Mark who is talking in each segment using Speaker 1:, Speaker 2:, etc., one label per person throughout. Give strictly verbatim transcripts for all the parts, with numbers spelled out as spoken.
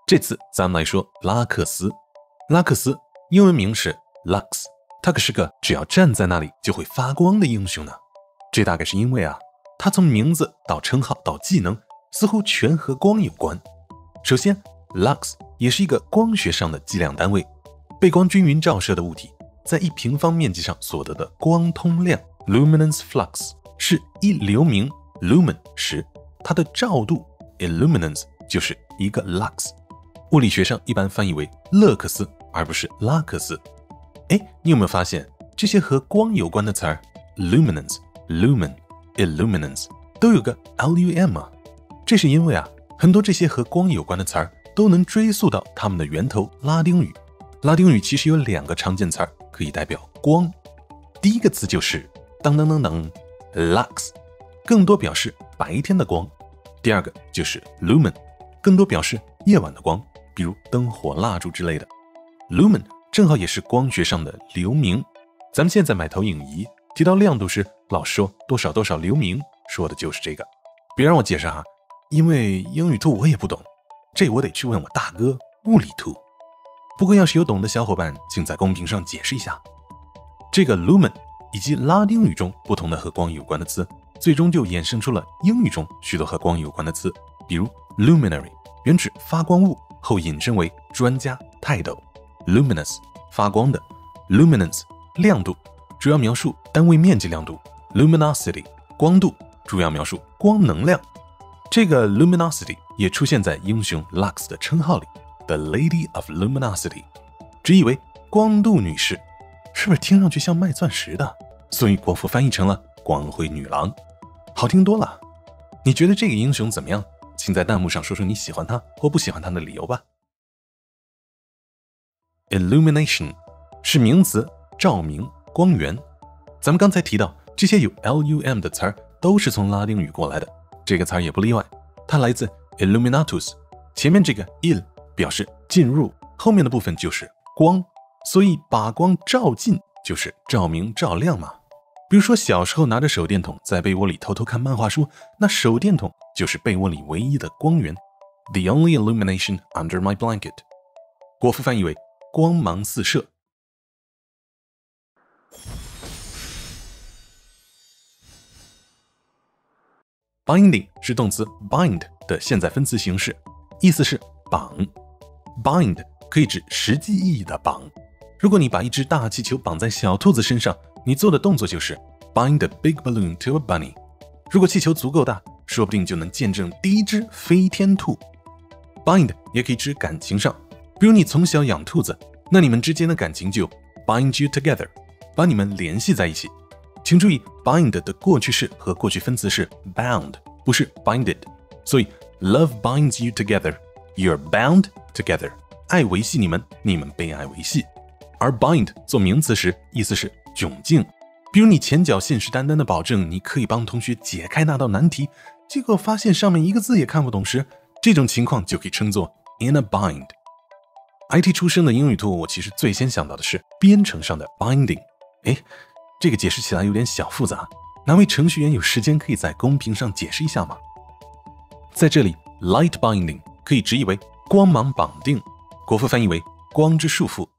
Speaker 1: 这次咱们来说拉克斯。拉克斯英文名是 Lux， 他可是个只要站在那里就会发光的英雄呢。这大概是因为啊，他从名字到称号到技能似乎全和光有关。首先 Lux 也是一个光学上的计量单位，被光均匀照射的物体在一平方面积上所得的光通量 Luminance Flux 是一流明 Lumen 时，它的照度 Illuminance 就是一个 Lux， 物理学上一般翻译为勒克斯而不是拉克斯。诶，你有没有发现这些和光有关的词儿 Luminance Lumen Illuminance 都有个 L U M 啊？这是因为啊，很多这些和光有关的词儿都能追溯到它们的源头拉丁语。拉丁语其实有两个常见词儿可以代表光，第一个词就是当当当当 Lux， 更多表示白天的光；第二个就是 Lumen， 更多表示夜晚的光，比如灯火蜡烛之类的。 Lumen 正好也是光学上的流明，咱们现在买投影仪提到亮度时老说多少多少流明，说的就是这个。别让我解释哈，因为英语兔我也不懂，这我得去问我大哥物理兔。不过要是有懂的小伙伴，请在公屏上解释一下。这个 Lumen 以及拉丁语中不同的和光有关的词，最终就衍生出了英语中许多和光有关的词，比如 Luminary 原指发光物，后引申为专家泰斗， Luminous 发光的， Luminance 亮度主要描述单位面积亮度， Luminosity 光度主要描述光能量。这个 Luminosity 也出现在英雄 Lux 的称号里， The Lady of Luminosity， 只以为光度女士，是不是听上去像卖钻石的？所以国服翻译成了光辉女郎，好听多了。你觉得这个英雄怎么样？请在弹幕上说说你喜欢他或不喜欢他的理由吧。Illumination 是名词，照明、光源。咱们刚才提到这些有 L U M 的词儿都是从拉丁语过来的，这个词儿也不例外，它来自 Illuminatus， 前面这个 il 表示进入，后面的部分就是光，所以把光照进就是照明照亮嘛。比如说小时候拿着手电筒在被窝里偷偷看漫画书，那手电筒就是被窝里唯一的光源， The only illumination under my blanket。 国父翻译为光芒四射。Binding 是动词 bind 的现在分词形式，意思是绑。Bind 可以指实际意义的绑。如果你把一只大气球绑在小兔子身上，你做的动作就是 bind a big balloon to a bunny。 如果气球足够大，说不定就能见证第一只飞天兔。Bind 也可以指感情上，比如你从小养兔子，那你们之间的感情就 bind you together， 把你们联系在一起。请注意 bind 的过去式和过去分词是 bound， 不是 binded， 所以 love binds you together， you're bound together， 爱维系你们，你们被爱维系。而 bind 做名词时意思是窘境，比如你前脚信誓旦旦的保证你可以帮同学解开那道难题，结果发现上面一个字也看不懂时，这种情况就可以称作 in a bind。 I T 出身的英语兔，我其实最先想到的是编程上的 binding。 诶，这个解释起来有点小复杂，哪位程序员有时间可以在公屏上解释一下吗？在这里 light binding 可以直译为光芒绑定，国父翻译为光之束缚。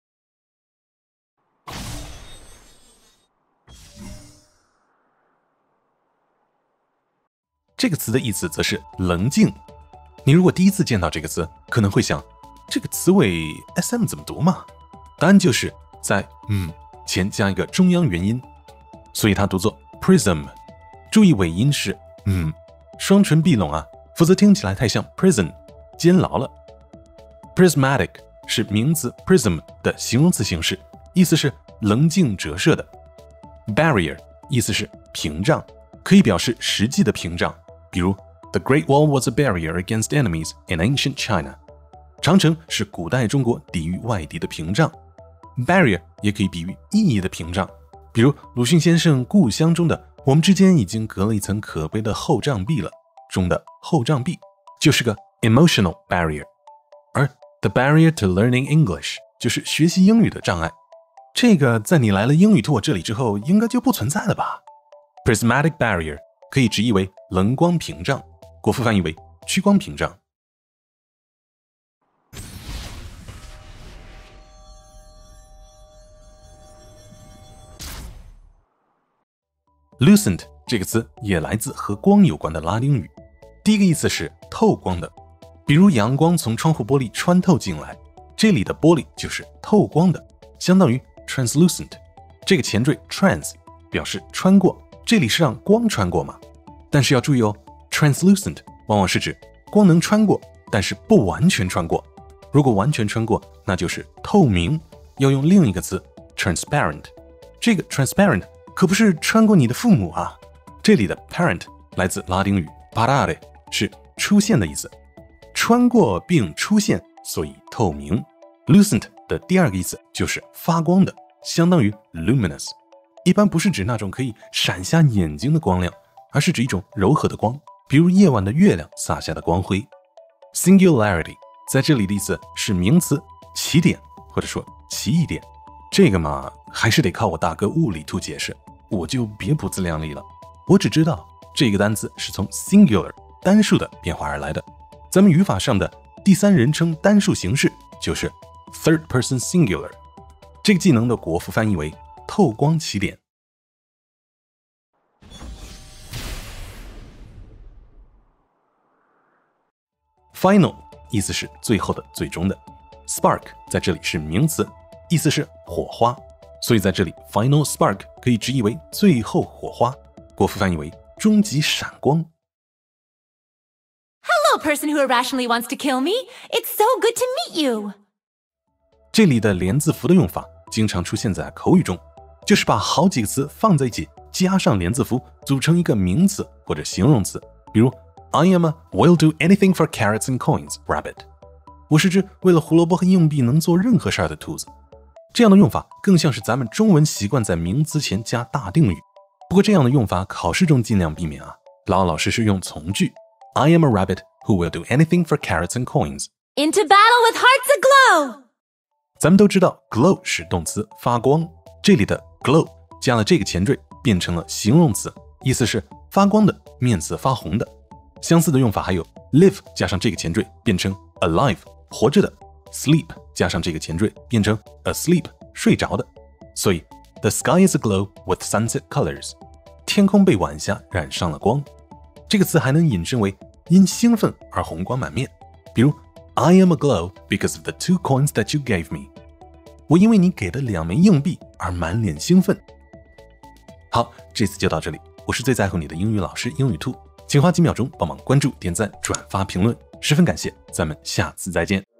Speaker 1: 这个词的意思则是棱镜。你如果第一次见到这个词，可能会想，这个词尾 S M 怎么读嘛？答案就是在嗯前加一个中央元音，所以它读作 prism。 注意尾音是嗯，双唇闭拢啊，否则听起来太像 prison 监牢了。 Prismatic 是名词 prism 的形容词形式，意思是棱镜折射的。 Barrier 意思是屏障，可以表示实际的屏障，比如 The Great Wall was a barrier against enemies in ancient China。 长城是古代中国抵御外敌的屏障。 Barrier 也可以比喻意义的屏障，比如鲁迅先生故乡中的我们之间已经隔了一层可悲的厚障壁了中的厚障壁就是个 emotional barrier。 而 The barrier to learning English 就是学习英语的障碍，这个在你来了英语兔我这里之后应该就不存在了吧。 Prismatic barrier 可以直译为棱光屏障，国父翻译为屈光屏障。 Lucent 这个词也来自和光有关的拉丁语，第一个意思是透光的，比如阳光从窗户玻璃穿透进来，这里的玻璃就是透光的，相当于 translucent。 这个前缀 trans 表示穿过，这里是让光穿过嘛？但是要注意哦， translucent 往往是指光能穿过，但是不完全穿过。如果完全穿过，那就是透明，要用另一个词 transparent。 这个 transparent 可不是穿过你的父母啊，这里的 parent 来自拉丁语 parare， 是出现的意思，穿过并出现，所以透明。 Lucent 的第二个意思就是发光的，相当于 luminous， 一般不是指那种可以闪瞎眼睛的光亮，而是指一种柔和的光，比如夜晚的月亮洒下的光辉。 Singularity 在这里的意思是名词起点，或者说奇异点，这个嘛还是得靠我大哥物理图解释，我就别不自量力了。我只知道这个单词是从 singular 单数的变化而来的，咱们语法上的第三人称单数形式就是 third person singular。 这个技能的国父翻译为透光起点。Final 意思是最后的、最终的。 Spark 在这里是名词，意思是火花，所以在这里 Final Spark 可以直译为最后火花，国父翻译为终极闪光。
Speaker 2: Hello, person who irrationally wants to kill me. It's so good to meet you.
Speaker 1: 这里的连字符的用法经常出现在口语中，就是把好几个词放在一起，加上连字符组成一个名词或者形容词，比如I am a will do anything for carrots and coins rabbit。 我是只为了胡萝卜和硬币能做任何事儿的兔子。这样的用法更像是咱们中文习惯在名词前加大定语，不过这样的用法考试中尽量避免啊，老老实实用从句。 I am a rabbit who will do anything for carrots and coins.
Speaker 2: Into battle with hearts aglow.
Speaker 1: 咱们都知道 glow 是动词发光，这里的 glow 加了这个前缀变成了形容词，意思是发光的，面色发红的。相似的用法还有 live 加上这个前缀变成 alive 活着的， sleep 加上这个前缀变成 asleep 睡着的。所以 the sky is aglow with sunset colors， 天空被晚霞染上了光。这个词还能引申为因兴奋而红光满面，比如 I am aglow because of the two coins that you gave me。 我因为你给的两枚硬币而满脸兴奋。好，这次就到这里，我是最在乎你的英语老师英语兔，请花几秒钟帮忙关注、点赞、转发、评论，十分感谢，咱们下次再见。